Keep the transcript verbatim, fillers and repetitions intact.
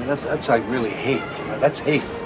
That's, that's like really hate. You know? That's hate.